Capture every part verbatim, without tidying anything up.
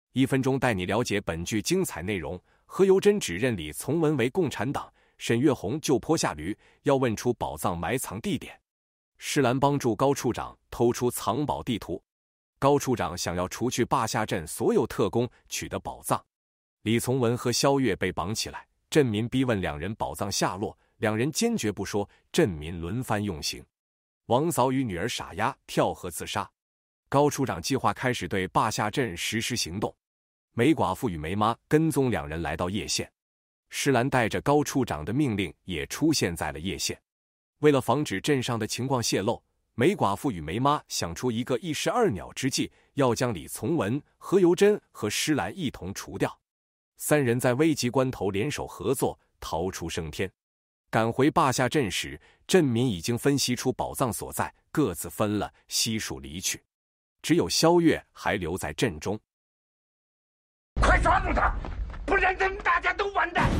一分钟带你了解本剧精彩内容。何由珍指认李从文为共产党，沈月红就坡下驴，要问出宝藏埋藏地点。施兰帮助高处长偷出藏宝地图，高处长想要除去坝下镇所有特工，取得宝藏。李从文和萧月被绑起来，镇民逼问两人宝藏下落，两人坚决不说，镇民轮番用刑。王嫂与女儿傻丫跳河自杀。高处长计划开始对坝下镇实施行动。梅寡妇与梅妈跟踪两人来到叶县，施兰带着高处长的命令也出现在了叶县。为了防止镇上的情况泄露，梅寡妇与梅妈想出一个一石二鸟之计，要将李从文、何由珍和施兰一同除掉。三人在危急关头联手合作，逃出升天。赶回坝下镇时，镇民已经分析出宝藏所在，各自分了悉数离去，只有萧月还留在镇中。 快抓住他，不然咱们大家都完蛋！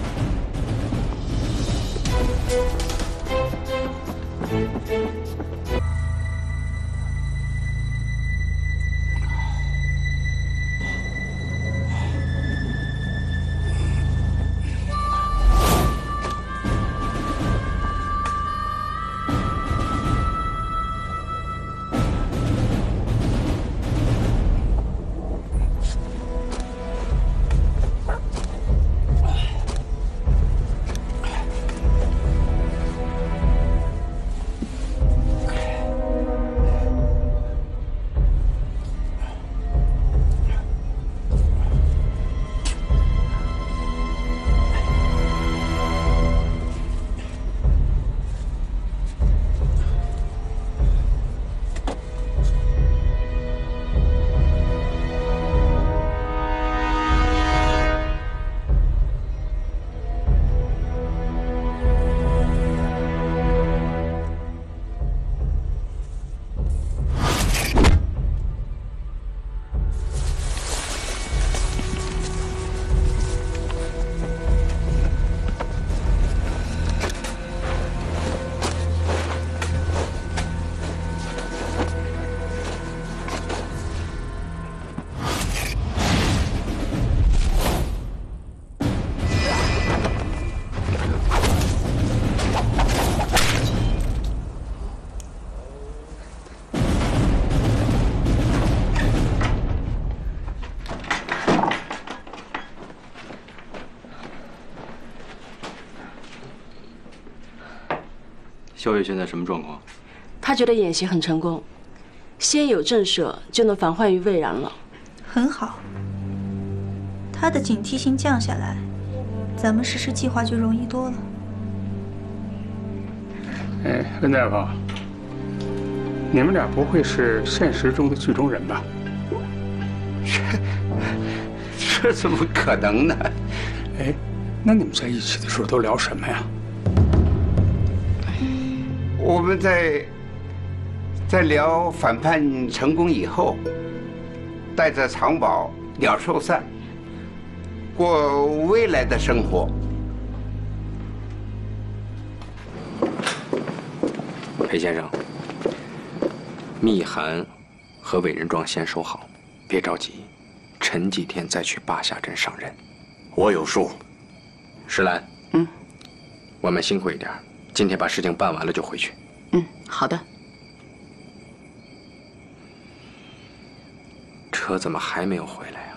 萧月现在什么状况？ 他觉得演习很成功，先有震慑就能防患于未然了。 很好，他的警惕性降下来，咱们实施计划就容易多了。 哎，温大夫，你们俩不会是现实中的剧中人吧？ 这这怎么可能呢？ 哎，那你们在一起的时候都聊什么呀？ 我们在在聊反叛成功以后，带着藏宝鸟兽散，过未来的生活。 裴先生，密函和委任状先收好，别着急，沉几天再去坝下镇上任。 我有数。 石兰， 嗯， 我们辛苦一点，今天把事情办完了就回去。 嗯，好的。 车怎么还没有回来呀？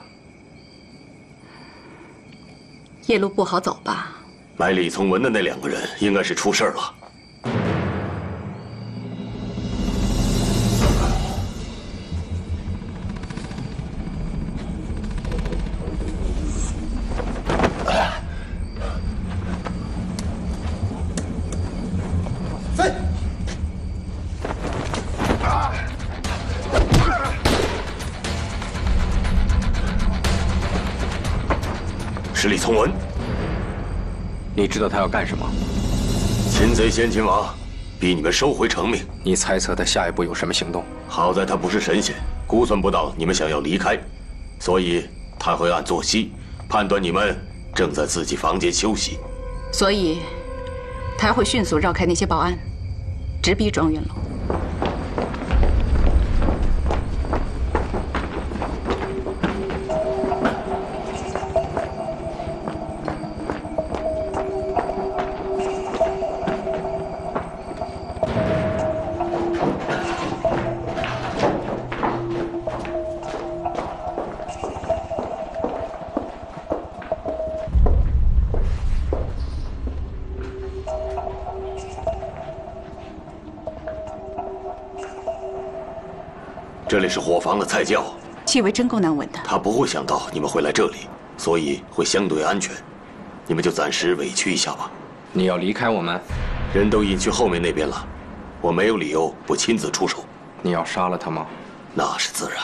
夜路不好走吧？ 买李从文的那两个人应该是出事了。是李从文， 你知道他要干什么？ 擒贼先擒王，逼你们收回成命。 你猜测他下一步有什么行动？ 好在他不是神仙，估算不到你们想要离开，所以他会按作息判断你们正在自己房间休息， 所以他会迅速绕开那些保安，直逼庄园楼。 这里是伙房的菜窖， 气味真够难闻的。 他不会想到你们会来这里，所以会相对安全。你们就暂时委屈一下吧。 你要离开我们？ 人都隐去后面那边了，我没有理由不亲自出手。 你要杀了他吗？ 那是自然。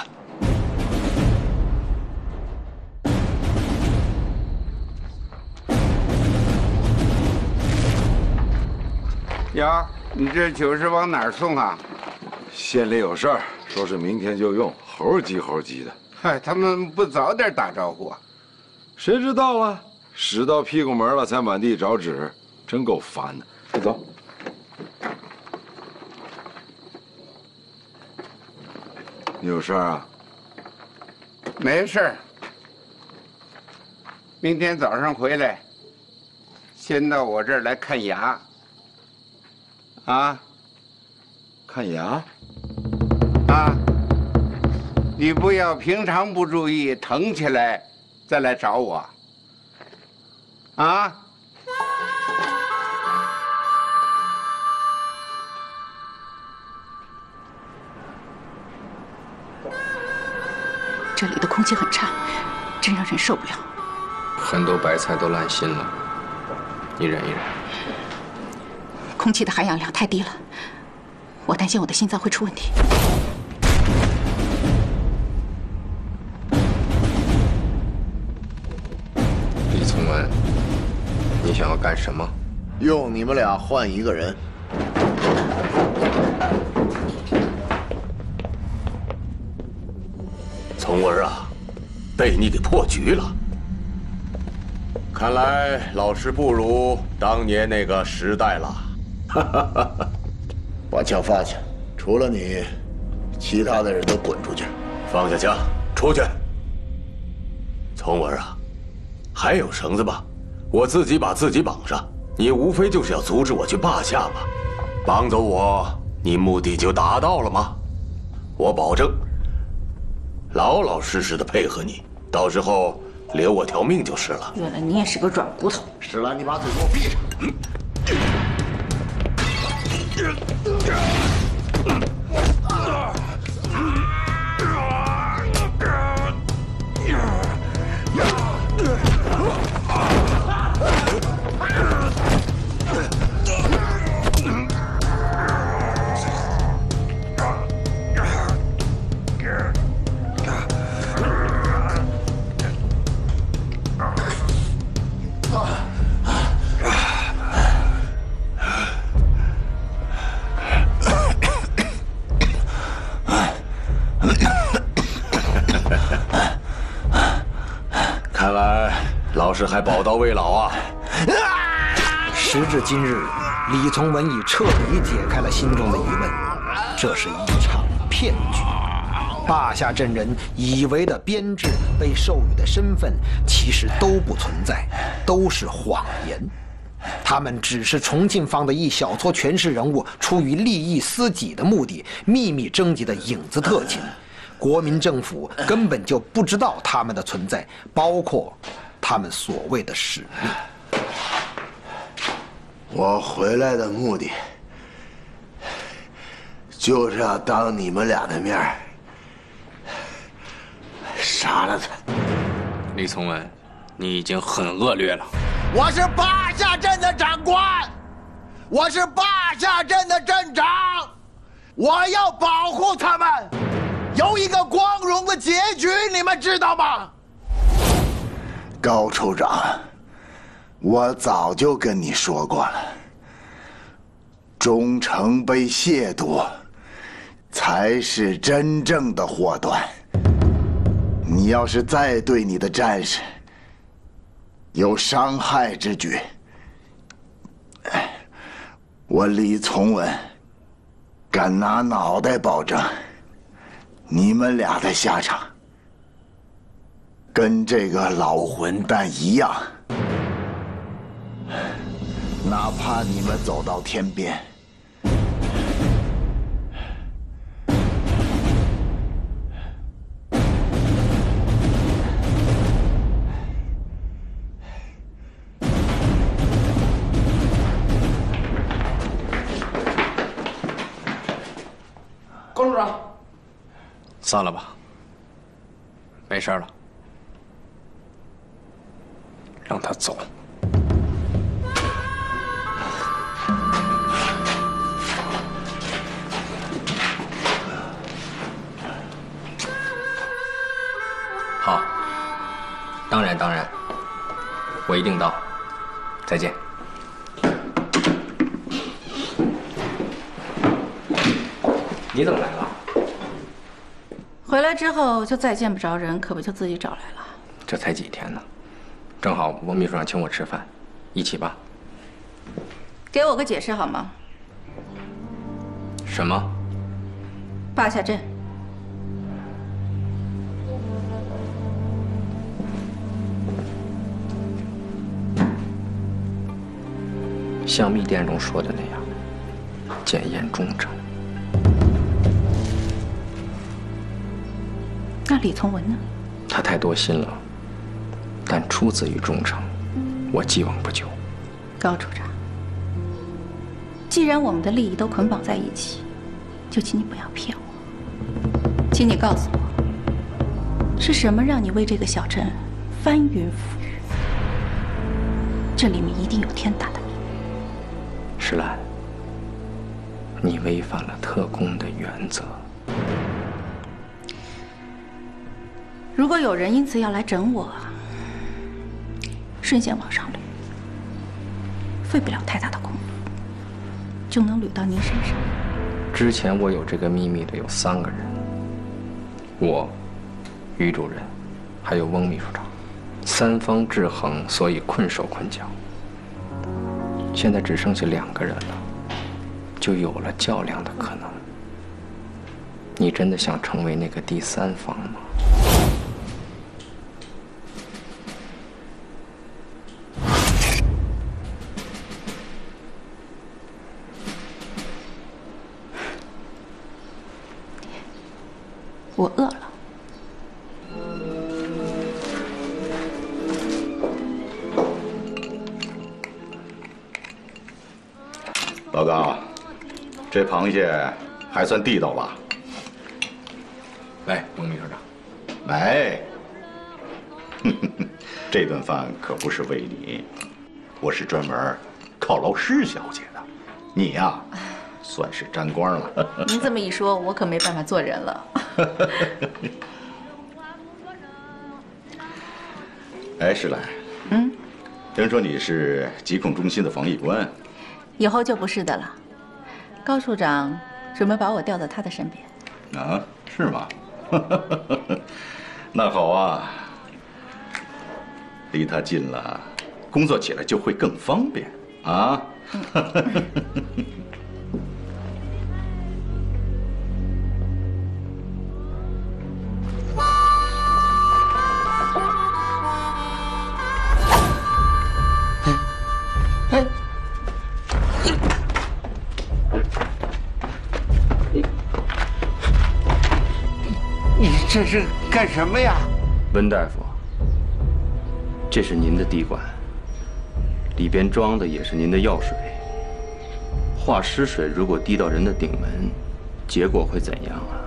呀，你这酒是往哪儿送啊？ 县里有事儿，说是明天就用，猴急猴急的。 嗨，他们不早点打招呼啊？ 谁知道啊？使到屁股门了才满地找纸，真够烦的。快走。你有事儿啊？ 没事儿。明天早上回来，先到我这儿来看牙。啊？ 看牙？ 啊！你不要平常不注意，疼起来再来找我。啊！ 这里的空气很差，真让人受不了。 很多白菜都烂心了，你忍一忍。 空气的含氧量太低了，我担心我的心脏会出问题。 李从文，你想要干什么？ 用你们俩换一个人。 从文啊，被你给破局了。 看来老师不如当年那个时代了。把枪放下，除了你，其他的人都滚出去。 放下枪，出去。从文啊，还有绳子吧？我自己把自己绑上，你无非就是要阻止我去霸下嘛。绑走我，你目的就达到了吗？我保证，老老实实的配合你，到时候留我条命就是了。 原来你也是个软骨头。 史兰，你把嘴给我闭上。 看来老师还宝刀未老啊！ 时至今日，李从文已彻底解开了心中的疑问，这是一场骗局。霸下镇人以为的编制、被授予的身份，其实都不存在，都是谎言。他们只是重庆方的一小撮权势人物出于利益私己的目的，秘密征集的影子特勤。国民政府根本就不知道他们的存在，包括他们所谓的使命。 我回来的目的，就是要当你们俩的面杀了他。 李从文，你已经很恶劣了。 我是霸下镇的长官，我是霸下镇的镇长，我要保护他们。有一个光荣的结局，你们知道吗？高处长，我早就跟你说过了，忠诚被亵渎，才是真正的祸端。你要是再对你的战士有伤害之举，我李从文敢拿脑袋保证，你们俩的下场跟这个老混蛋一样。哪怕你们走到天边， 高处长， 散了吧，没事了，让他走。好，当然当然，我一定到。再见。你怎么来了？ 回来之后就再见不着人，可不就自己找来了？ 这才几天呢，正好翁秘书长请我吃饭，一起吧。 给我个解释好吗？ 什么？ 霸下镇。 像密电中说的那样，检验忠诚。 那李从文呢？ 他太多心了，但出自于忠诚，我既往不咎。 高处长，既然我们的利益都捆绑在一起，就请你不要骗我。请你告诉我，是什么让你为这个小镇翻云覆雨？这里面一定有天大的秘密。 石兰，你违反了特工的原则。 如果有人因此要来整我，顺线往上捋，费不了太大的功夫，就能捋到您身上。 之前我有这个秘密的有三个人，我、于主任，还有翁秘书长，三方制衡，所以困手困脚。现在只剩下两个人了，就有了较量的可能。你真的想成为那个第三方吗？ 我饿了。 报告，这螃蟹还算地道吧？ 来，翁秘书长。 来，这顿饭可不是为你，我是专门犒劳施小姐的。你呀，算是沾光了。 您这么一说，我可没办法做人了。 哎，石兰， 嗯， 听说你是疾控中心的防疫官， 以后就不是的了。高处长准备把我调到他的身边。 啊，是吗？那好啊，离他近了，工作起来就会更方便啊。 这是干什么呀？ 温大夫，这是您的滴管，里边装的也是您的药水。化湿水如果滴到人的顶门，结果会怎样啊？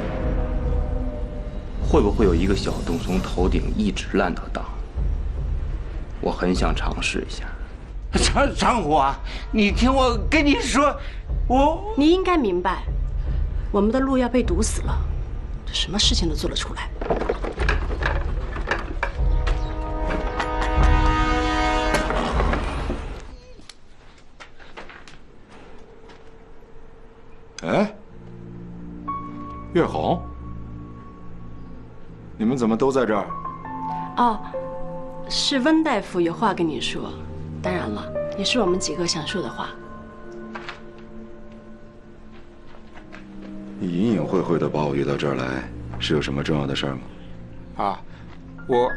会不会有一个小洞从头顶一直烂到裆？我很想尝试一下。 长长虎啊，你听我跟你说，我你应该明白，我们的路要被堵死了。这什么事情都做得出来。 哎，岳红，你们怎么都在这儿？ 哦，是温大夫有话跟你说，当然了，也是我们几个想说的话。 你隐隐晦晦的把我约到这儿来，是有什么重要的事儿吗？ 啊，我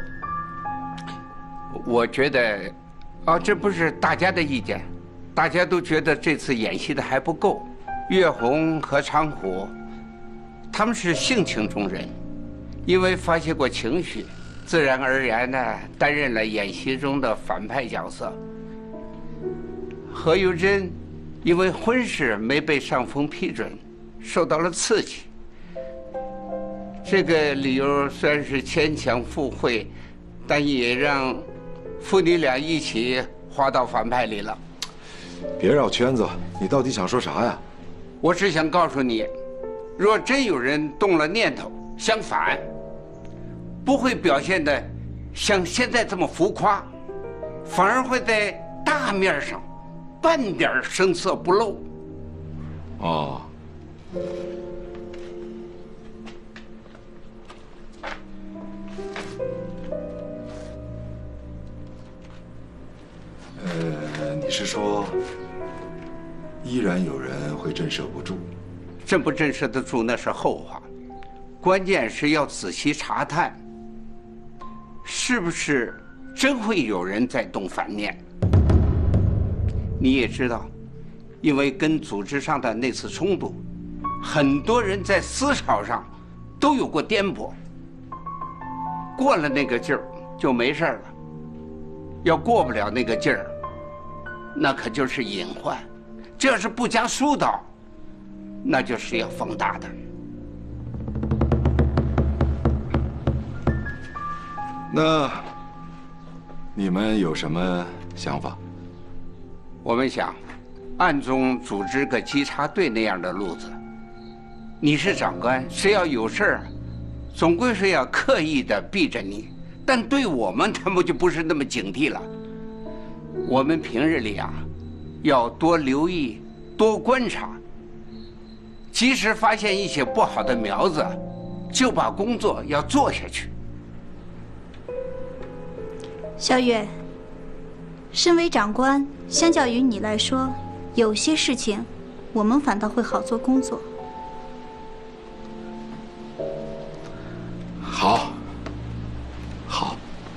我觉得，啊，这不是大家的意见，大家都觉得这次演习的还不够。岳红和长虎，他们是性情中人，因为发泄过情绪，自然而然的担任了演习中的反派角色。何尤珍，因为婚事没被上峰批准，受到了刺激。 这个理由虽然是牵强附会，但也让父女俩一起滑到反派里了。 别绕圈子，你到底想说啥呀？ 我只想告诉你，若真有人动了念头相反，不会表现的像现在这么浮夸，反而会在大面上半点声色不露。 哦。呃，你是说，依然有人会震慑不住？ 震不震慑得住那是后话，关键是要仔细查探，是不是真会有人在动反念。你也知道，因为跟组织上的那次冲突，很多人在思潮上都有过颠簸，过了那个劲儿就没事了，要过不了那个劲儿，那可就是隐患。这要是不加疏导，那就是要放大的。 那你们有什么想法？ 我们想暗中组织个稽查队那样的路子。你是长官，谁要有事儿，总归是要刻意的避着你，但对我们他们就不是那么警惕了。我们平日里啊，要多留意，多观察，及时发现一些不好的苗子，就把工作要做下去。 小月，身为长官，相较于你来说，有些事情我们反倒会好做工作。 好，好，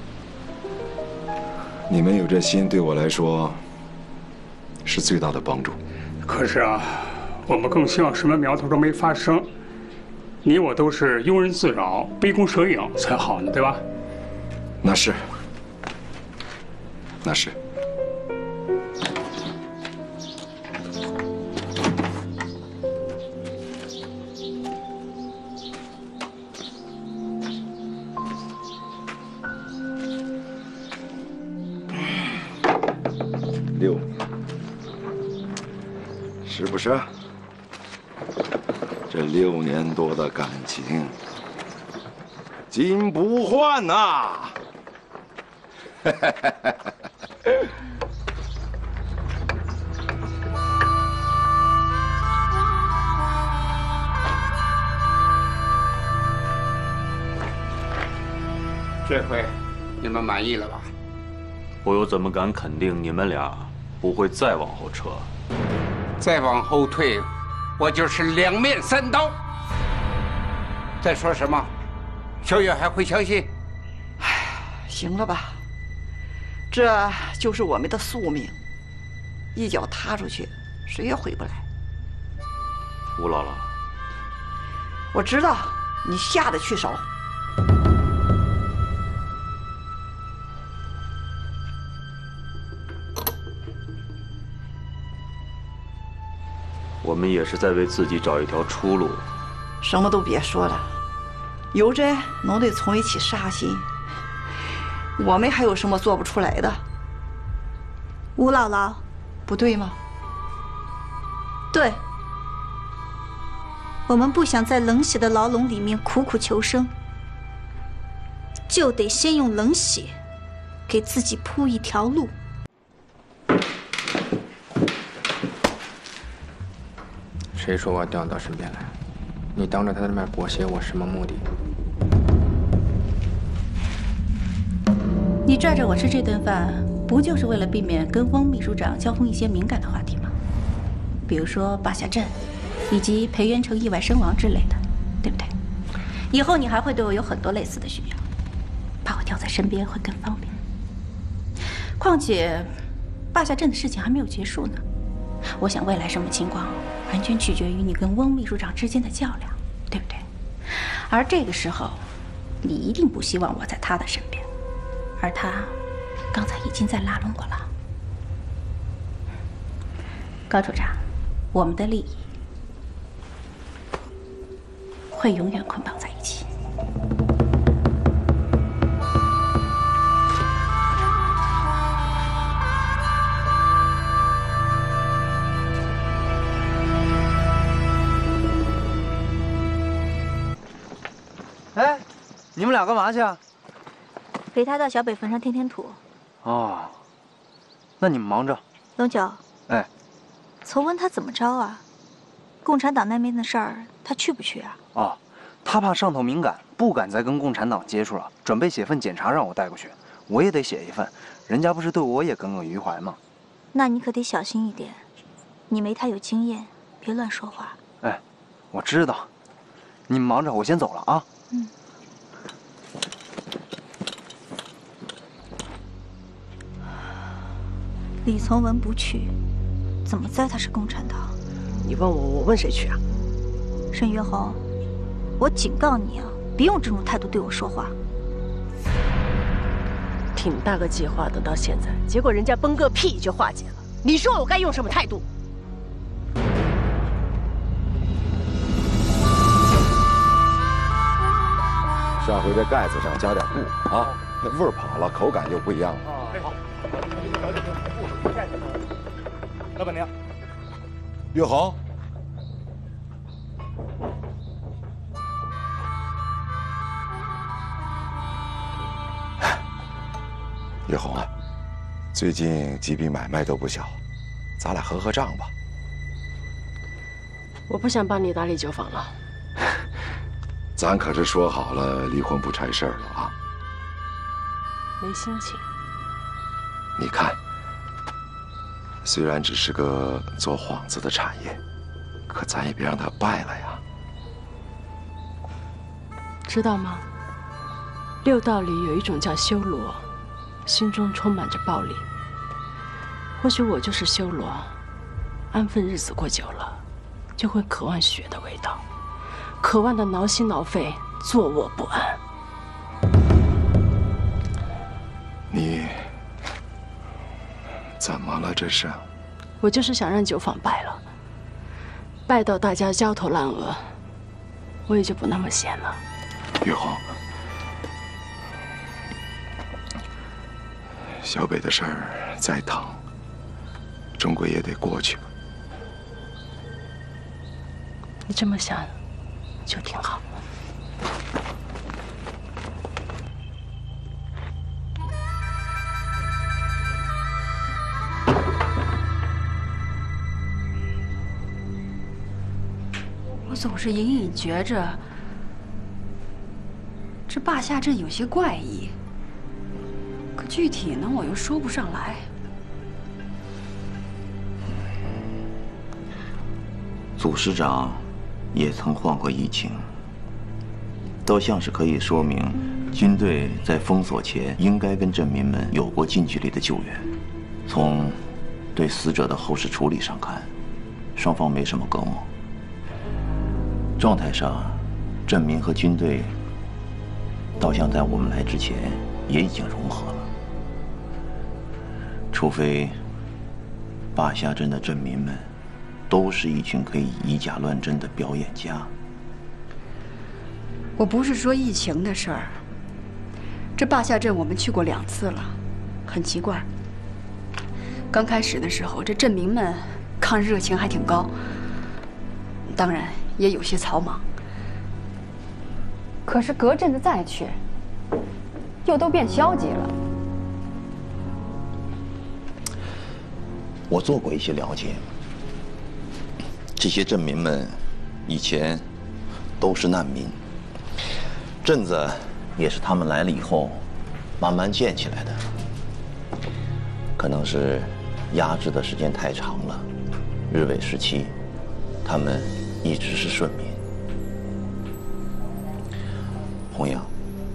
你们有这心，对我来说是最大的帮助。 可是啊，我们更希望什么苗头都没发生，你我都是庸人自扰、杯弓蛇影才好呢，对吧？ 那是，那是。六，是不是？这六年多的感情，金不换呐！ 这回你们满意了吧？ 我又怎么敢肯定你们俩不会再往后撤？ 再往后退，我就是两面三刀。再说什么，小月还会相信？ 哎，行了吧，这就是我们的宿命，一脚踏出去，谁也回不来。 吴姥姥， 我知道你下得去手。 我们也是在为自己找一条出路。 什么都别说了，有这能对从一起杀心，我们还有什么做不出来的？ 吴姥姥， 不对吗？ 对，我们不想在冷血的牢笼里面苦苦求生，就得先用冷血给自己铺一条路。 谁说我要调到身边来？你当着他的面裹挟我，什么目的？ 你拽着我吃这顿饭，不就是为了避免跟翁秘书长交锋一些敏感的话题吗？比如说霸下镇，以及裴元成意外身亡之类的，对不对？以后你还会对我有很多类似的需要，把我调在身边会更方便。况且，霸下镇的事情还没有结束呢。我想未来什么情况，完全取决于你跟翁秘书长之间的较量，对不对？而这个时候，你一定不希望我在他的身边，而他刚才已经在拉拢我了。高处长，我们的利益会永远捆绑在一起。 们俩干嘛去啊？ 陪他到小北坟上添添土。 哦，那你们忙着。 龙九， 哎， 从文他怎么着啊？共产党那边的事儿，他去不去啊？ 哦，他怕上头敏感，不敢再跟共产党接触了，准备写份检查让我带过去。我也得写一份，人家不是对我也耿耿于怀吗？ 那你可得小心一点，你没他有经验，别乱说话。 哎，我知道。你们忙着，我先走了啊。 嗯。李从文不去，怎么栽他是共产党？ 你问我，我问谁去啊？ 沈月红，我警告你啊，别用这种态度对我说话。 挺大个计划的，到现在，结果人家崩个屁就化解了。你说我该用什么态度？ 下回这盖子上加点布啊，那味儿跑了，口感就不一样了。 好，老板娘， 月红，月红啊，最近几笔买卖都不小，咱俩合合账吧。 我不想帮你打理酒坊了。 咱可是说好了离婚不拆事儿了啊！ 没心情。 你看，虽然只是个做幌子的产业，可咱也别让它败了呀。 知道吗？六道里有一种叫修罗，心中充满着暴力。或许我就是修罗，安分日子过久了，就会渴望血的味道。渴望的挠心挠肺，坐卧不安。 你怎么了？这是？ 我就是想让酒坊败了，败到大家焦头烂额，我也就不那么闲了。 月红，小北的事儿再疼，终归也得过去吧。 你这么想？就挺好。 我总是隐隐觉着，这霸下镇有些怪异，可具体呢，我又说不上来。 祖师长也曾患过疫情，倒像是可以说明军队在封锁前应该跟镇民们有过近距离的救援。从对死者的后事处理上看，双方没什么隔膜。状态上，镇民和军队倒像在我们来之前也已经融合了。除非霸下镇的镇民们都是一群可以以假乱真的表演家。 我不是说疫情的事儿，这霸下镇我们去过两次了，很奇怪。刚开始的时候，这镇民们抗日热情还挺高，当然也有些草莽。可是隔阵子再去，又都变消极了。 我做过一些了解。这些镇民们以前都是难民，镇子也是他们来了以后慢慢建起来的。可能是压制的时间太长了，日伪时期他们一直是顺民。弘扬，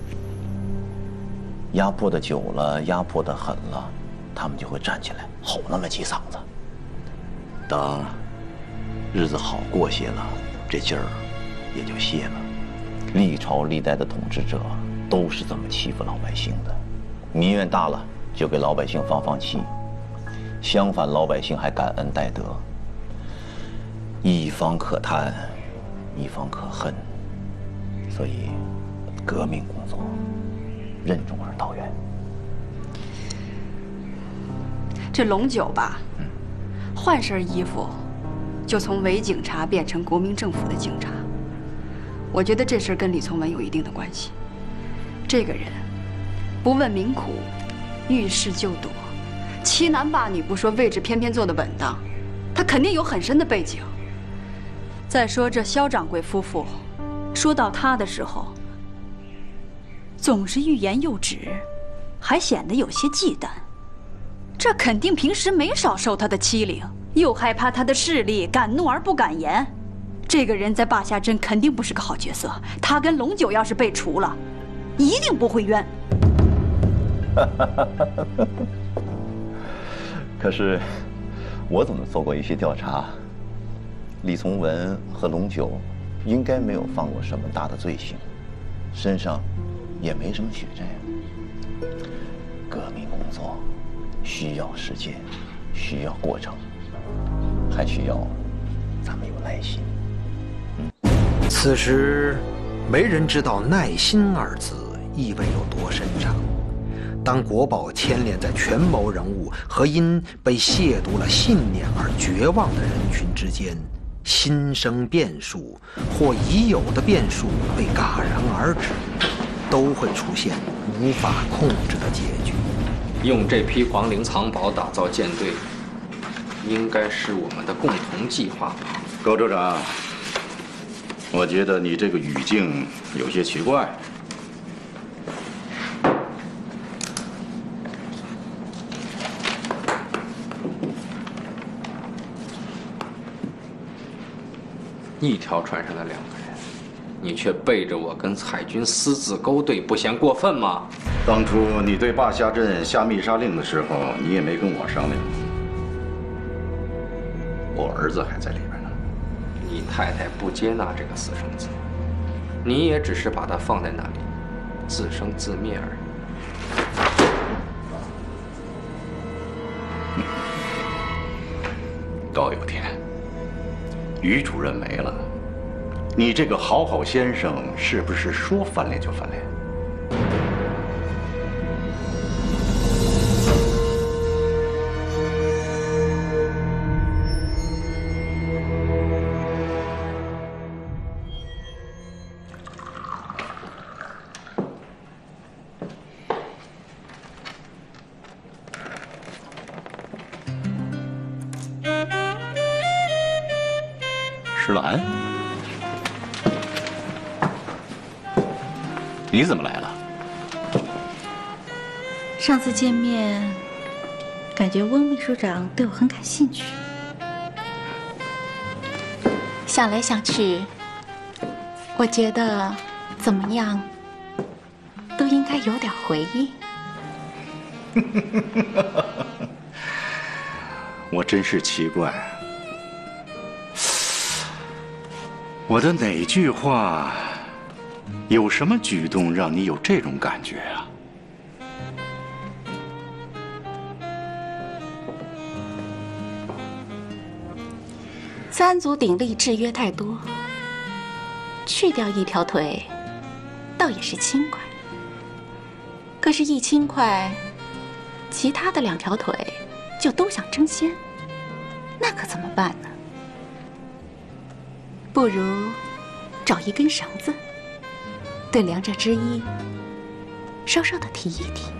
压迫的久了，压迫的狠了，他们就会站起来吼那么几嗓子。等日子好过些了，这劲儿也就泄了。历朝历代的统治者都是这么欺负老百姓的，民怨大了就给老百姓放放气，相反老百姓还感恩戴德。一方可叹，一方可恨，所以革命工作任重而道远。 这龙九吧，换身衣服就从伪警察变成国民政府的警察，我觉得这事儿跟李从文有一定的关系。 这个人不问民苦，遇事就躲，欺男霸女不说，位置偏偏坐得稳当，他肯定有很深的背景。再说这肖掌柜夫妇，说到他的时候，总是欲言又止，还显得有些忌惮。这肯定平时没少受他的欺凌，又害怕他的势力，敢怒而不敢言。这个人在霸下镇肯定不是个好角色，他跟龙九要是被除了，一定不会冤。 可是，我怎么做过一些调查，李从文和龙九应该没有犯过什么大的罪行，身上也没什么血债。革命工作需要时间，需要过程，还需要咱们有耐心。嗯， 此时，没人知道“耐心”二字意味有多深长。当国宝牵连在权谋人物和因被亵渎了信念而绝望的人群之间，心生变数或已有的变数被戛然而止，都会出现无法控制的结局。 用这批皇陵藏宝打造舰队，应该是我们的共同计划吧？ 高州长，我觉得你这个语境有些奇怪。 一条船上的两个人，你却背着我跟海军私自勾兑，不嫌过分吗？ 当初你对霸下镇下密杀令的时候，你也没跟我商量。我儿子还在里边呢。 你太太不接纳这个私生子，你也只是把他放在那里，自生自灭而已。高有天。于主任没了，你这个好好先生是不是说翻脸就翻脸？石兰，你怎么来了？ 上次见面，感觉翁秘书长对我很感兴趣。想来想去，我觉得怎么样都应该有点回应。 我真是奇怪。我的哪句话，有什么举动让你有这种感觉啊？ 三足鼎立制约太多，去掉一条腿，倒也是轻快。可是，一轻快，其他的两条腿就都想争先，那可怎么办呢？不如找一根绳子，对两者之一稍稍的提一提。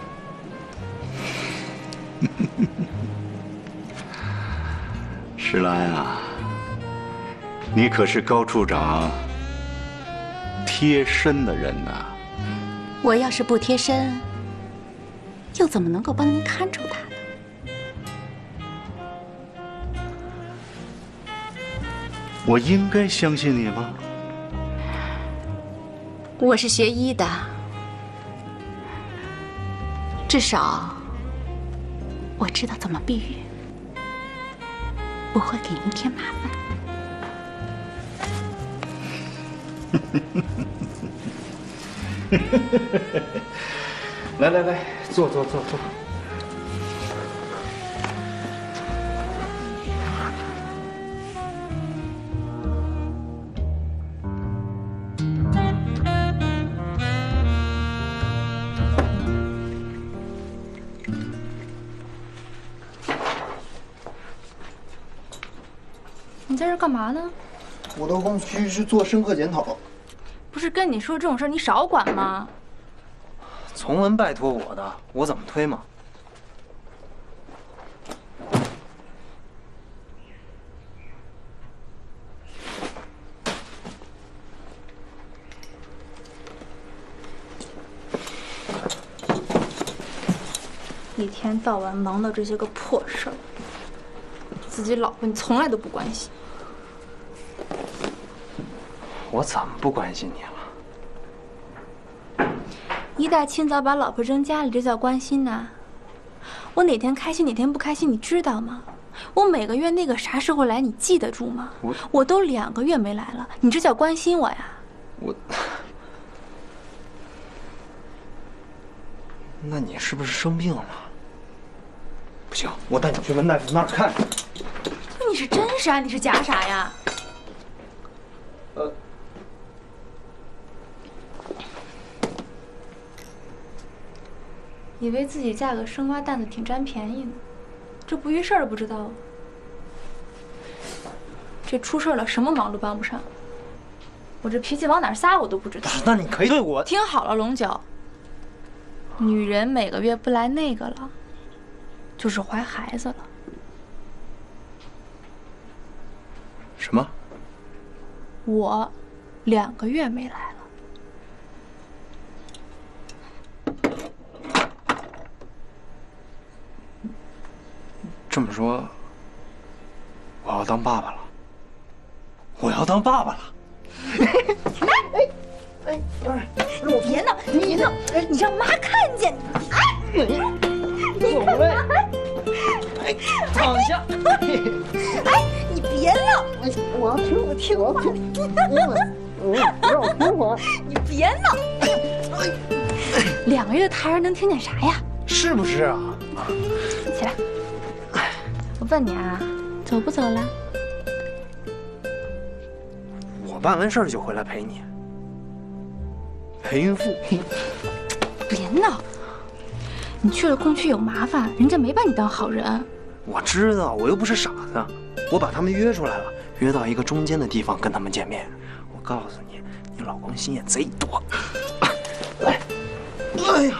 石兰啊，你可是高处长贴身的人呐。 我要是不贴身，又怎么能够帮您看住他呢？ 我应该相信你吗？ 我是学医的，至少我知道怎么避孕，不会给您添麻烦。 来来来，坐坐坐坐。 你在这干嘛呢？ 我到工区是做深刻检讨。 不是跟你说这种事儿，你少管吗？ 从文拜托我的，我怎么推嘛？ 一天到晚忙到这些个破事儿，自己老婆你从来都不关心。 我怎么不关心你了？ 一大清早把老婆扔家里，这叫关心呐？我哪天开心哪天不开心，你知道吗？我每个月那个啥时候来，你记得住吗？我我都两个月没来了，你这叫关心我呀？ 我，那你是不是生病了？不行，我带你去文大夫那儿看。 你是真傻，你是假傻呀？ 呃。 以为自己嫁个生瓜蛋子挺占便宜呢，这不遇事儿不知道。这出事了，什么忙都帮不上。我这脾气往哪儿撒，我都不知道。 那你可以对我听好了，龙九。女人每个月不来那个了，就是怀孩子了。 什么？ 我两个月没来了。 这么说，我要当爸爸了。我要当爸爸了。 哎哎哎！你别闹，你别闹，你让妈看见你！哎，你干嘛？ 哎，躺下！ 哎，你别闹！我要听，我听话。你让我听话。你别闹！两个月的胎儿能听见啥呀？ 是不是啊？ 起来。我问你啊，走不走了？ 我办完事儿就回来陪你。陪孕妇？ 别闹！你去了工区有麻烦，人家没把你当好人。 我知道，我又不是傻子，我把他们约出来了，约到一个中间的地方跟他们见面。我告诉你，你老公心眼贼多。来，哎呀！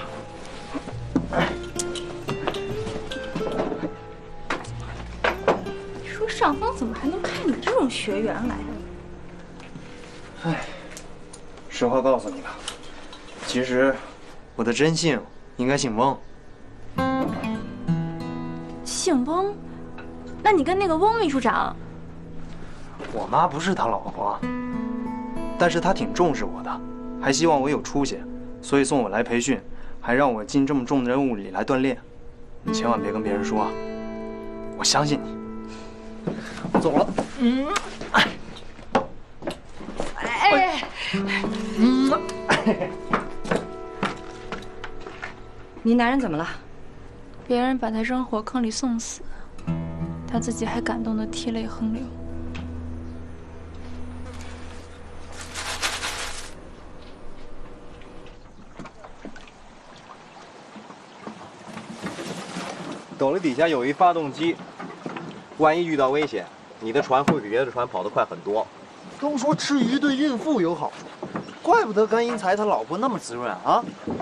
上峰怎么还能派你这种学员来呢？ 哎，实话告诉你吧，其实我的真姓应该姓翁。 姓翁？那你跟那个翁秘书长…… 我妈不是他老婆，但是他挺重视我的，还希望我有出息，所以送我来培训，还让我进这么重的任务里来锻炼。你千万别跟别人说，我相信你。我走了。嗯。 哎。 嗯。 你男人怎么了？别人把他扔火坑里送死，他自己还感动得涕泪横流。 斗笠底下有一发动机，万一遇到危险，你的船会比别的船跑得快很多。 都说吃鱼对孕妇有好处，怪不得甘英才他老婆那么滋润啊！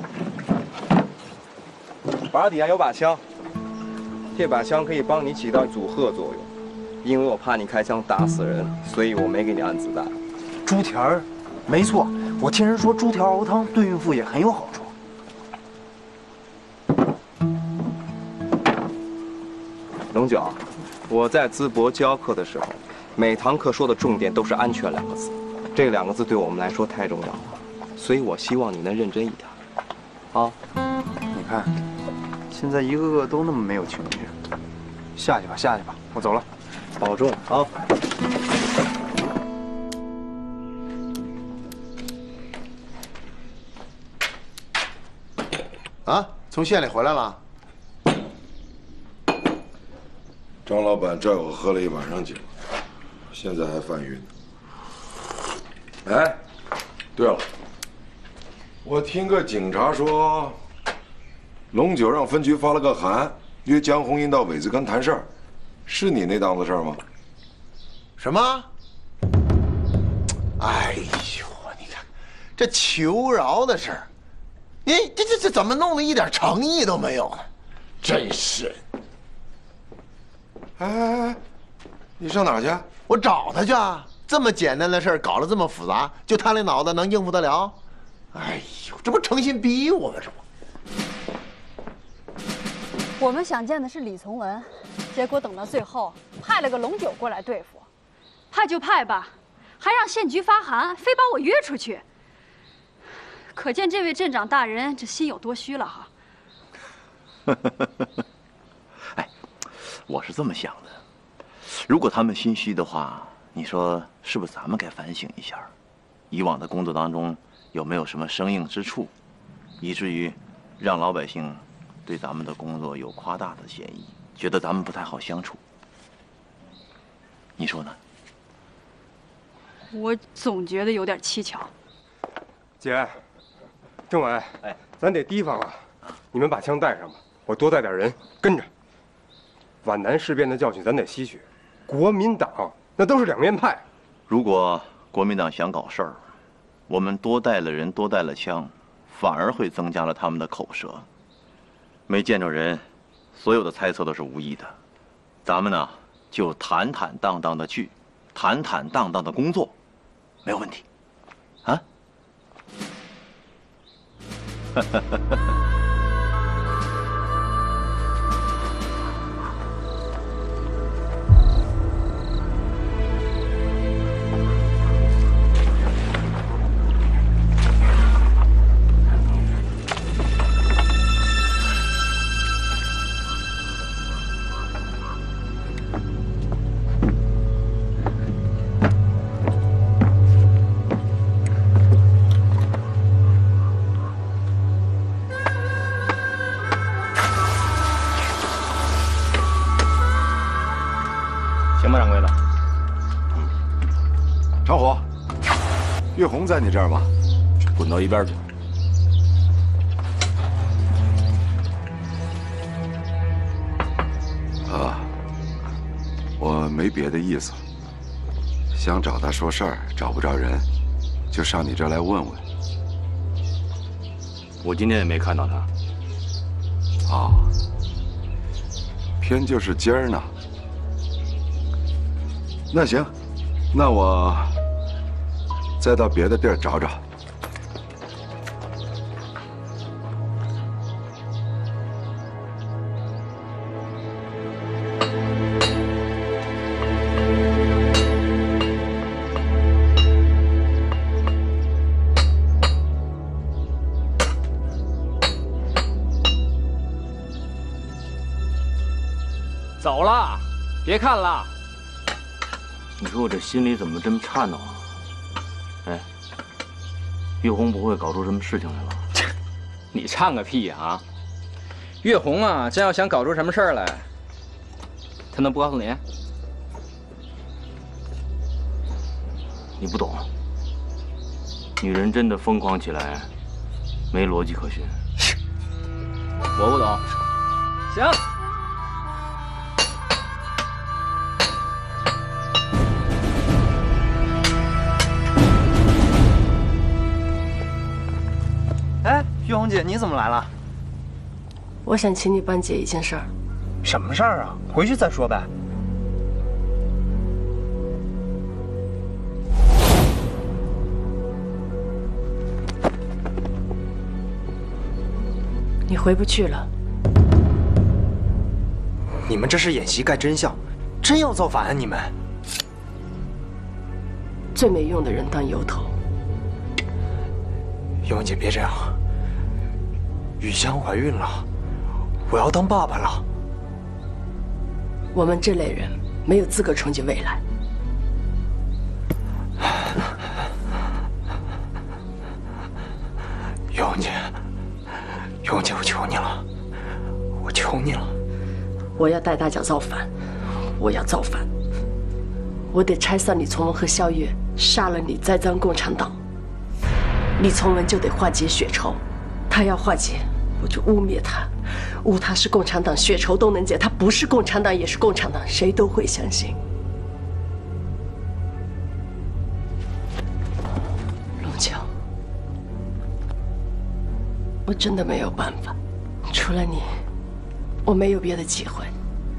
把底下有把枪，这把枪可以帮你起到阻吓作用。因为我怕你开枪打死人，所以我没给你按子弹。 猪蹄儿，没错，我听人说猪蹄熬汤对孕妇也很有好处。 龙九，我在淄博教课的时候，每堂课说的重点都是安全两个字，这两个字对我们来说太重要了，所以我希望你能认真一点。啊， 你看，现在一个个都那么没有情绪。下去吧，下去吧，我走了， 保重。好。 啊，从县里回来了。 张老板拽我喝了一晚上酒，现在还犯晕。哎，对了，我听个警察说，龙九让分局发了个函，约江红英到苇子根谈事儿，是你那档子事儿吗？ 什么？哎呦，你看这求饶的事儿， 你这这这怎么弄得一点诚意都没有呢？真是！ 哎哎哎，你上哪儿去？ 我找他去啊！这么简单的事儿搞得这么复杂，就他那脑子能应付得了？哎呦，这不诚心逼我吗？这不。 我们想见的是李从文，结果等到最后派了个龙九过来对付，派就派吧，还让县局发函，非把我约出去。可见这位镇长大人这心有多虚了哈。 哎，我是这么想的，如果他们心虚的话，你说是不是咱们该反省一下，以往的工作当中有没有什么生硬之处，以至于让老百姓 对咱们的工作有夸大的嫌疑，觉得咱们不太好相处，你说呢？ 我总觉得有点蹊跷。 姐，政委，哎，咱得提防啊！你们把枪带上吧，我多带点人跟着。皖南事变的教训咱得吸取，国民党那都是两面派。 如果国民党想搞事儿，我们多带了人，多带了枪，反而会增加了他们的口舌。 没见着人，所有的猜测都是无意的。咱们呢，就坦坦荡荡的去，坦坦荡荡的工作，没有问题，啊？ 行吧，掌柜的。 长虎，岳红在你这儿吗？ 滚到一边去。 啊，我没别的意思，想找他说事儿，找不着人，就上你这儿来问问。 我今天也没看到他。 哦，偏就是今儿呢。 那行，那我再到别的地儿找找。 走了，别看了。 你说我这心里怎么这么颤抖啊？哎，岳红不会搞出什么事情来吧？ 你唱个屁啊！岳红啊，真要想搞出什么事儿来，他能不告诉你？ 你不懂，女人真的疯狂起来，没逻辑可循。 我不懂。行。 哎，玉红姐，你怎么来了？ 我想请你帮姐一件事儿。 什么事儿啊？回去再说呗。 你回不去了。 你们这是演戏盖真相，真要造反啊！你们最没用的人当油头。 玉红姐，别这样。雨香怀孕了，我要当爸爸了。 我们这类人没有资格憧憬未来。 玉红姐，玉红姐，我求你了，我求你了。 我要带大家造反，我要造反。我得拆散李从文和萧月，杀了你，栽赃共产党。 李从文就得化解血仇，他要化解，我就污蔑他，污他是共产党，血仇都能解。他不是共产党，也是共产党，谁都会相信。龙九， 我真的没有办法，除了你，我没有别的机会。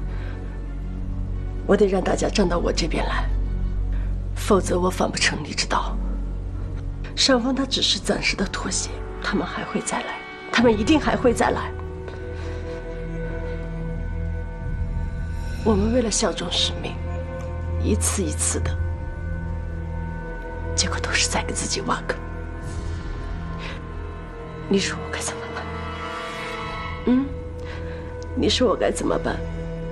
我得让大家站到我这边来，否则我反不成。你知道，上峰他只是暂时的妥协，他们还会再来，他们一定还会再来。我们为了效忠使命，一次一次的，结果都是在给自己挖坑。你说我该怎么办？嗯，你说我该怎么办？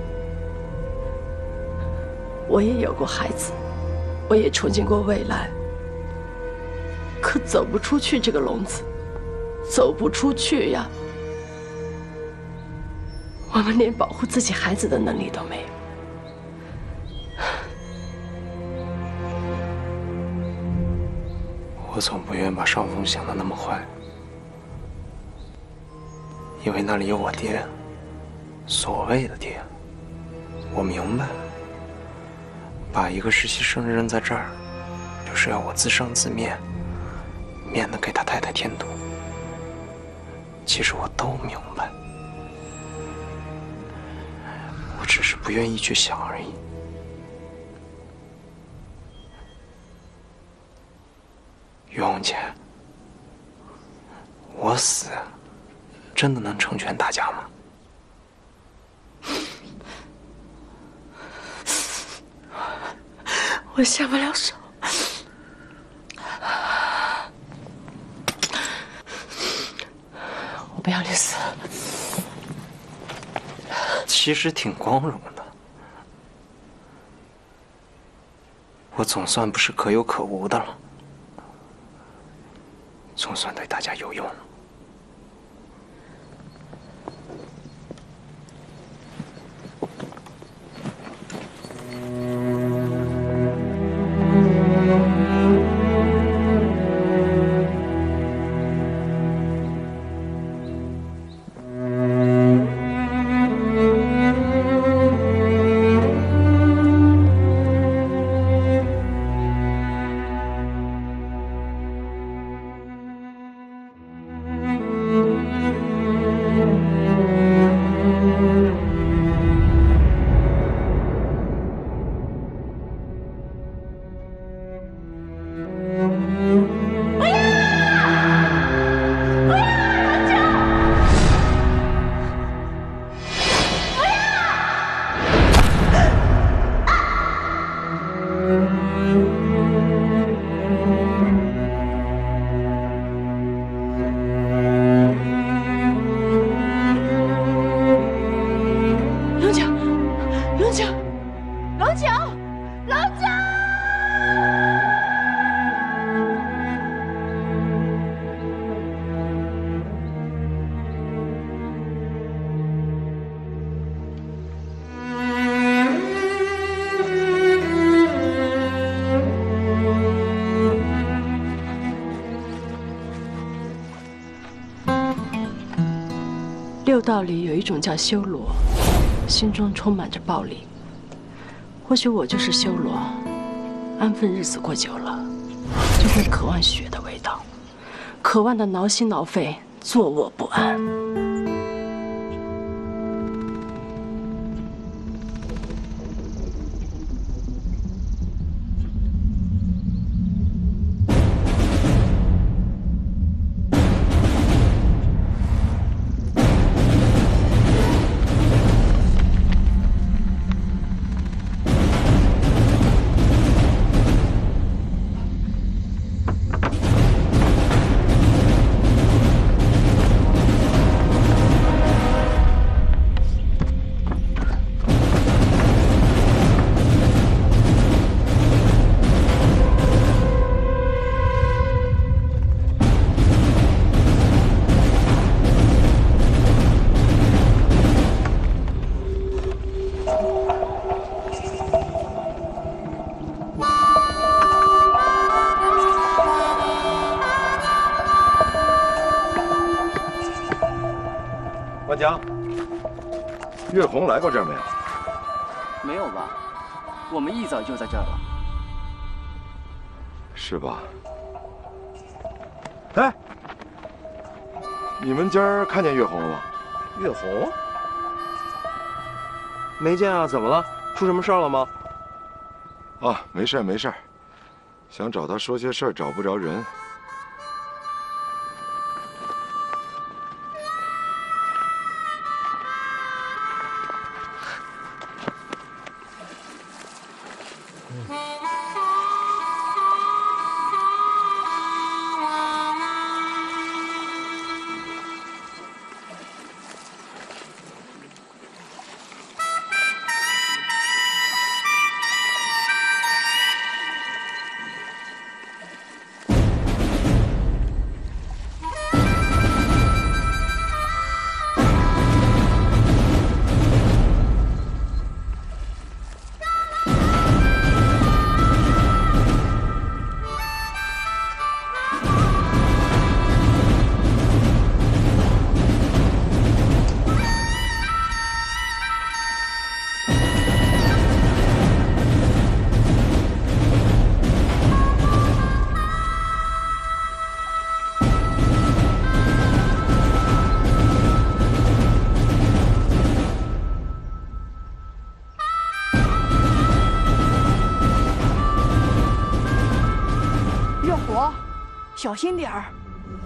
我也有过孩子，我也憧憬过未来，可走不出去这个笼子，走不出去呀。我们连保护自己孩子的能力都没有。 我总不愿把少峰想得那么坏，因为那里有我爹，所谓的爹。我明白，把一个实习生扔在这儿，就是要我自生自灭，免得给他太太添堵。其实我都明白，我只是不愿意去想而已。于红姐，我死真的能成全大家吗？ 我下不了手。我不要你死。 其实挺光荣的，我总算不是可有可无的了，总算对大家有用了。 六道里有一种叫修罗，心中充满着暴力。或许我就是修罗，安分日子过久了，就会渴望血的味道，渴望的挠心挠肺，坐卧不安。 万江，月红来过这儿没有？ 没有吧？我们一早就在这儿了。 是吧？哎， 你们今儿看见月红了吗？ 月红？没见啊，怎么了？出什么事儿了吗？ 啊，没事儿没事儿，想找他说些事儿，找不着人。 小心点儿！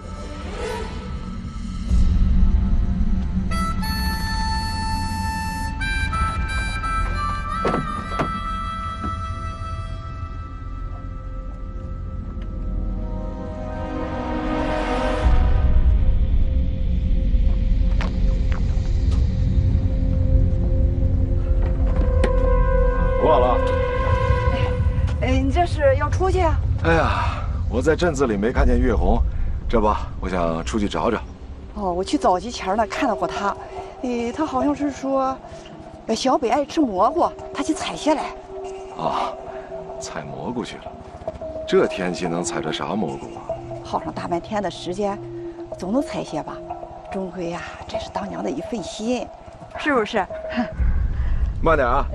忘了。 哎，你这是要出去啊？ 哎呀。 我在镇子里没看见月红，这不，我想出去找找。 哦，我去早集前呢看到过他，诶，他好像是说，小北爱吃蘑菇，他去采下来。 啊，采蘑菇去了。这天气能采着啥蘑菇啊？ 耗上大半天的时间，总能采些吧。终归呀，这是当娘的一份心，是不是？ 慢点啊。哎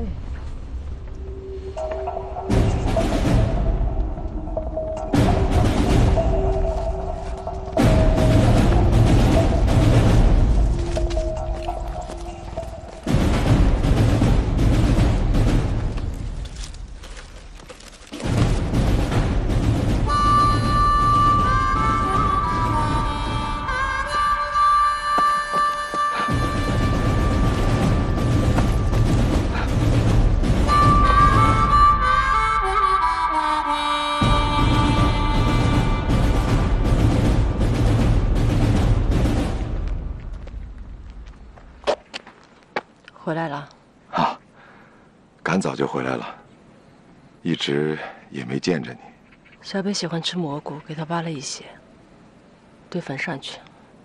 回来了， 啊，赶早就回来了，一直也没见着你。 小北喜欢吃蘑菇，给他挖了一些，堆坟上去。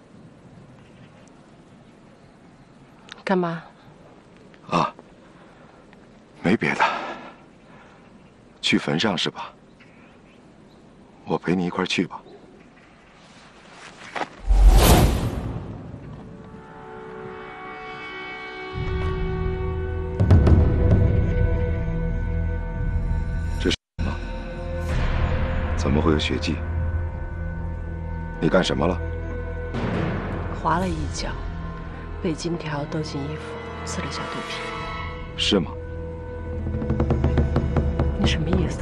干嘛？ 啊，没别的，去坟上是吧？我陪你一块儿去吧。 怎么会有血迹？你干什么了？ 滑了一跤，被金条兜进衣服，刺了小肚皮。 是吗？ 你什么意思？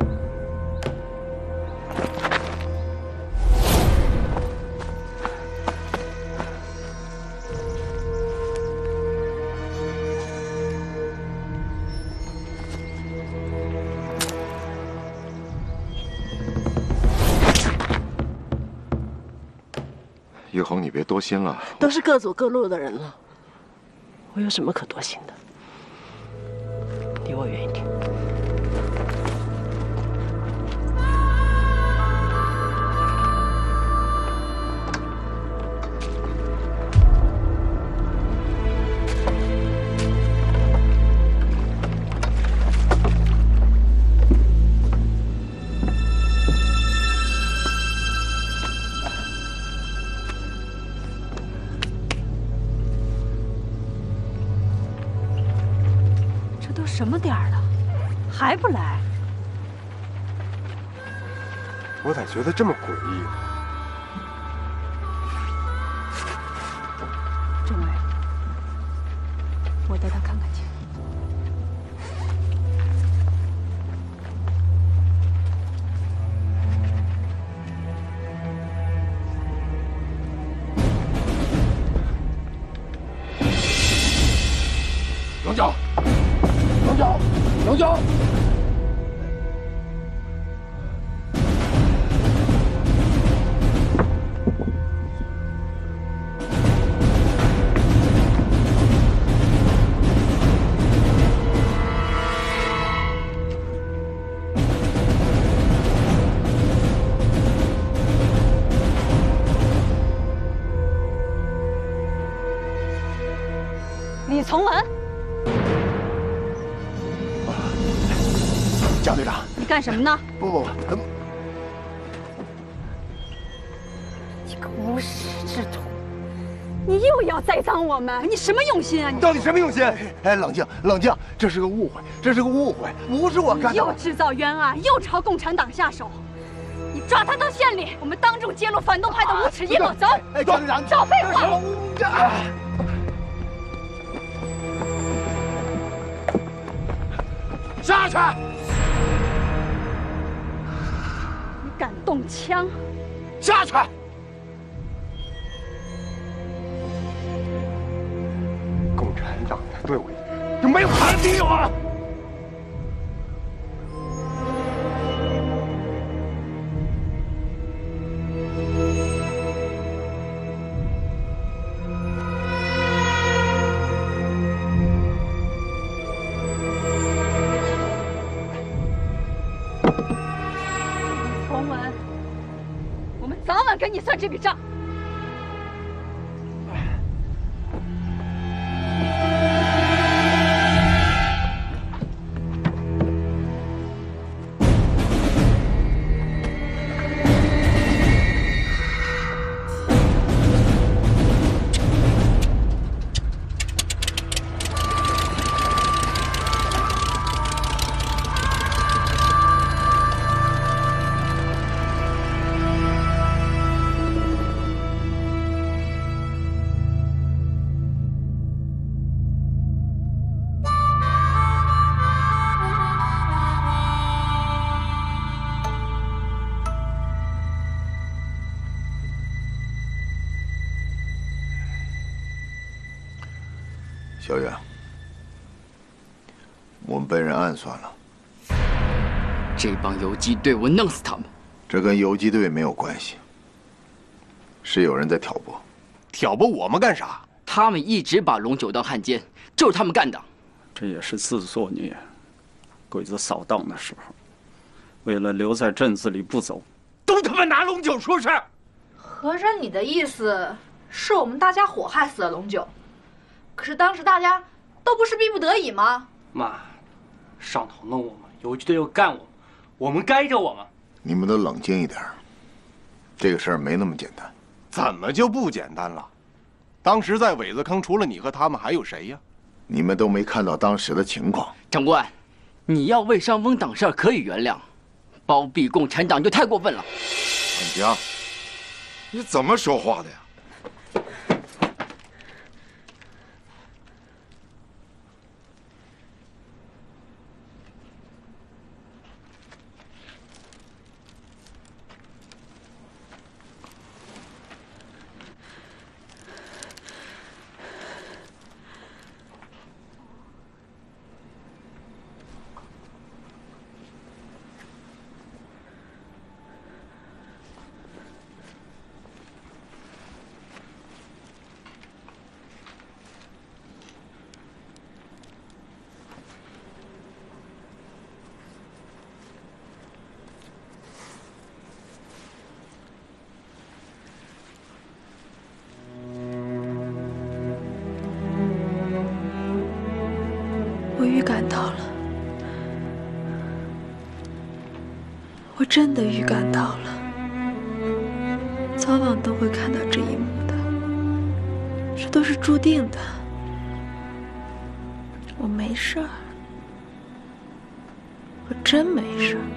玉红，你别多心了。 都是各走各路的人了，我有什么可多心的？离我远一点。 什么点儿了，还不来？ 我咋觉得这么诡异我带他看看去。 龙九，龙九，龙九。 李从文， 蒋队长， 你干什么呢？ 不不不， 你个无耻之徒！你又要栽赃我们，你什么用心啊？你到底什么用心？哎，冷静冷静，这是个误会，这是个误会，不是我干的。 又制造冤案，又朝共产党下手。你抓他到县里，我们当众揭露反动派的无耻阴谋。走， 哎，蒋队长， 少废话！ 下去！ 你敢动枪？ 下去！ 共产党的队伍里就没有韩冰友啊！ 跟你算这笔账。 小月，我们被人暗算了。 这帮游击队，我弄死他们！ 这跟游击队没有关系，是有人在挑拨。 挑拨我们干啥？他们一直把龙九当汉奸，就是他们干的。 这也是自作孽。鬼子扫荡的时候，为了留在镇子里不走， 都他妈拿龙九说事。 合着你的意思是我们大家伙害死了龙九？ 可是当时大家都不是逼不得已吗？ 妈，上头弄我们，游击队又干我们，我们该着我们。 你们都冷静一点，这个事儿没那么简单。 怎么就不简单了？当时在苇子坑除了你和他们还有谁呀？ 你们都没看到当时的情况。 长官，你要为伤风挡事可以原谅，包庇共产党就太过分了。 管家，你怎么说话的呀？ 我预感到了，我真的预感到了，早晚都会看到这一幕的，这都是注定的。我没事儿，我真没事儿。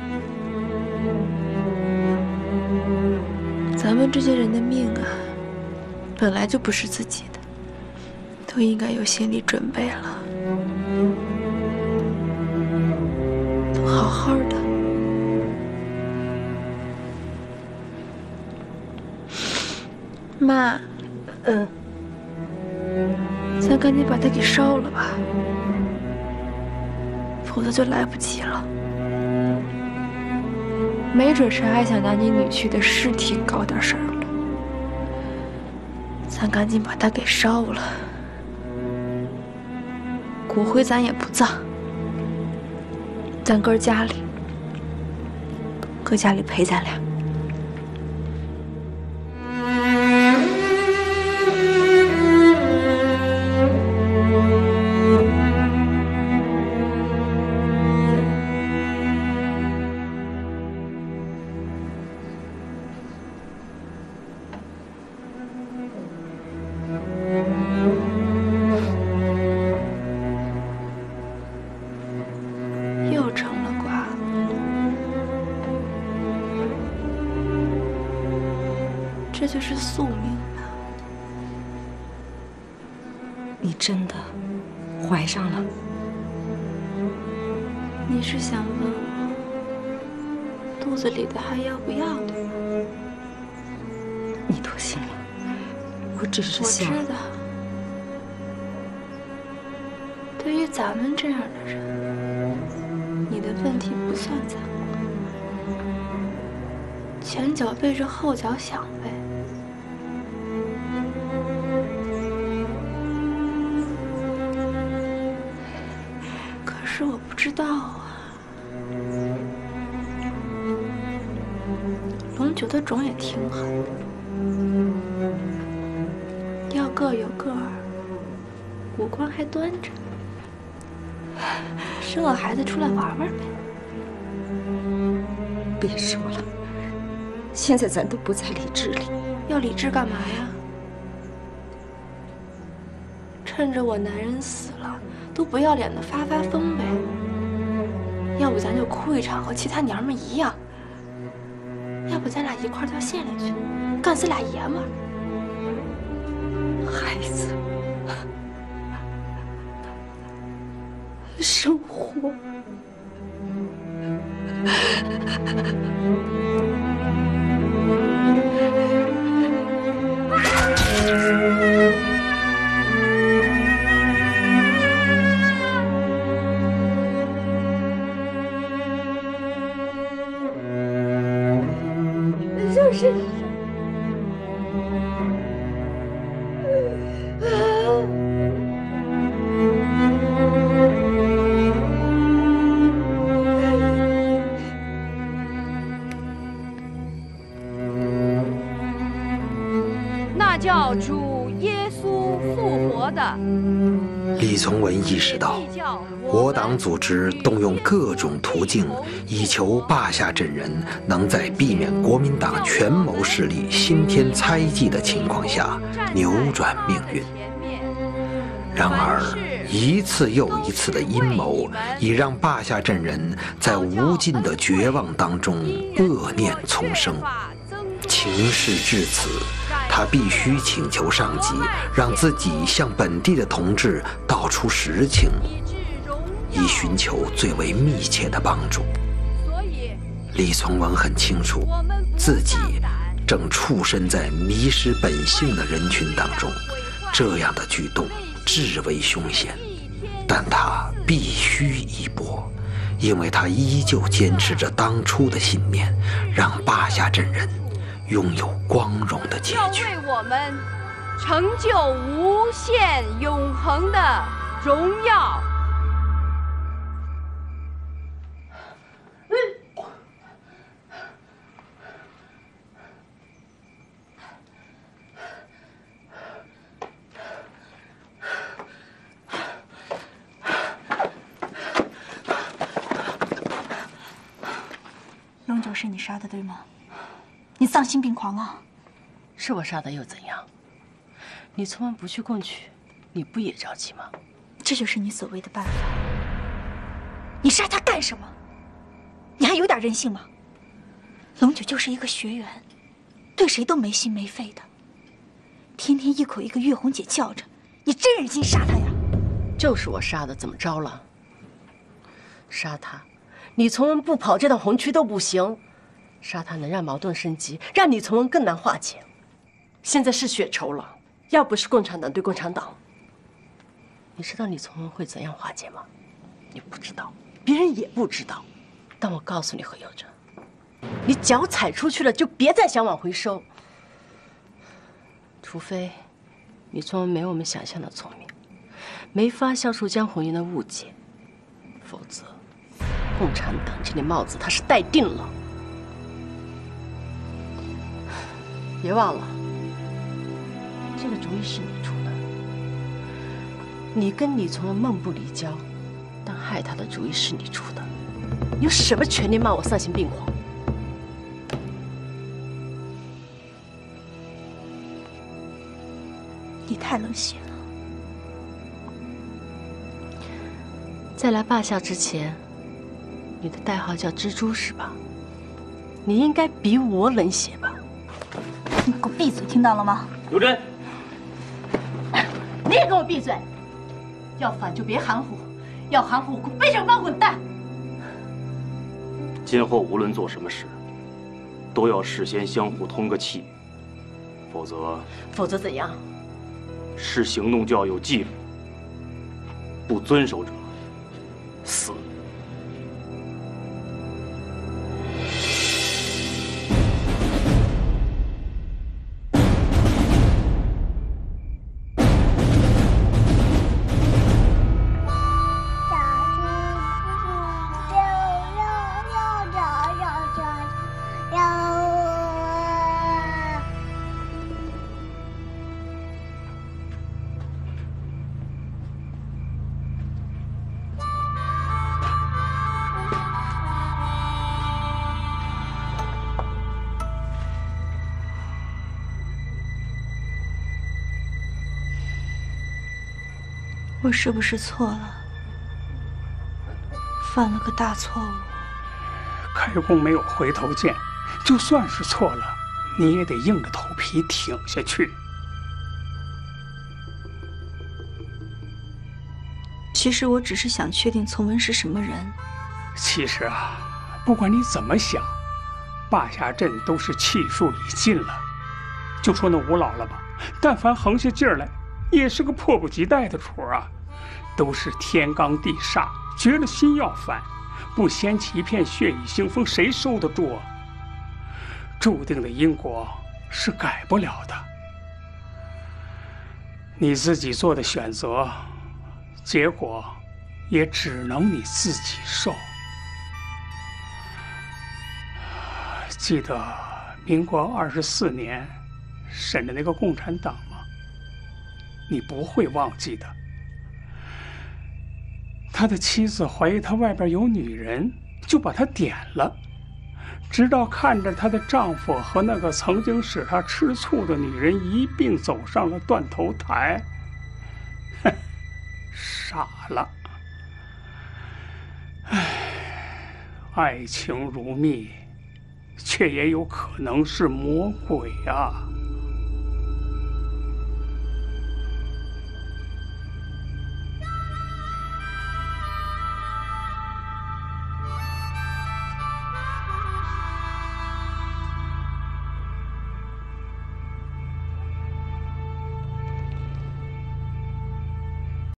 咱们这些人的命啊，本来就不是自己的，都都应该有心理准备了，都好好的。妈，嗯，咱赶紧把它给烧了吧，否则就来不及了。没准谁还想拿你女婿的尸体搞点事儿了，咱赶紧把它给烧了。骨灰咱也不葬，咱搁家里，搁家里陪咱俩。又成了瓜，这就是宿命啊！ 你真的怀上了？ 你是想问我肚子里的还要不要的吗？ 你多心了，我只是想…… 我知道，对于咱们这样的人，你的问题不算残酷，前脚背着后脚想呗。可是我不知道啊，龙九的种也挺狠的，要个有个儿，五官还端着。生个孩子出来玩玩呗。 别说了，现在咱都不在理智里。 要理智干嘛呀？趁着我男人死了，都不要脸的发发疯呗。要不咱就哭一场，和其他娘们一样。要不咱俩一块儿到县里去，干死俩爷们儿。 孩子。 生活， 就是。 叫主耶稣复活的。 李从文意识到，我党组织动用各种途径，以求罢下镇人能在避免国民党权谋势力新添猜忌的情况下扭转命运。然而，一次又一次的阴谋，已让罢下镇人在无尽的绝望当中恶念丛生。情势至此，他必须请求上级，让自己向本地的同志道出实情，以寻求最为密切的帮助。李从文很清楚，自己正处身在迷失本性的人群当中，这样的举动至为凶险，但他必须一搏，因为他依旧坚持着当初的信念，让罢下镇人拥有光荣的结局， 要为我们成就无限永恒的荣耀。 龙九是你杀的，对吗？你丧心病狂啊！ 是我杀的又怎样？你从文不去供取，你不也着急吗？ 这就是你所谓的办法。你杀他干什么？你还有点人性吗？龙九就是一个学员，对谁都没心没肺的，天天一口一个月红姐叫着， 你真忍心杀他呀？ 就是我杀的，怎么着了？杀他，李从文不跑这趟红区都不行。杀他能让矛盾升级，让李从文更难化解。现在是血仇了，要不是共产党对共产党，你知道李从文会怎样化解吗？你不知道，别人也不知道。但我告诉你，何有贞，你脚踩出去了，就别再想往回收。除非李从文没我们想象的聪明，没发酵出江红云的误解，否则共产党这顶帽子他是戴定了。别忘了，这个主意是你出的。你跟李从文梦不离交，但害他的主意是你出的。你有什么权利骂我丧心病狂？ 你太冷血了。 在来霸校之前，你的代号叫蜘蛛是吧？你应该比我冷血吧？ 你给我闭嘴，听到了吗？ 刘真， 你也给我闭嘴！要反就别含糊，要含糊给我背上包滚蛋！ 今后无论做什么事，都要事先相互通个气，否则…… 否则怎样？ 是行动就要有纪律，不遵守者死。 我是不是错了？犯了个大错误。 开弓没有回头箭，就算是错了，你也得硬着头皮挺下去。 其实我只是想确定从文是什么人。 其实啊，不管你怎么想，霸下镇都是气数已尽了。就说那吴老了吧，但凡横下劲儿来，也是个迫不及待的主啊。都是天罡地煞，绝了心要反，不掀起一片血雨腥风，谁受得住啊？注定的因果是改不了的。你自己做的选择，结果也只能你自己受。记得民国二十四年审的那个共产党吗？你不会忘记的。他的妻子怀疑他外边有女人，就把他点了，直到看着她的丈夫和那个曾经使她吃醋的女人一并走上了断头台，哼，傻了。唉，爱情如蜜，却也有可能是魔鬼啊。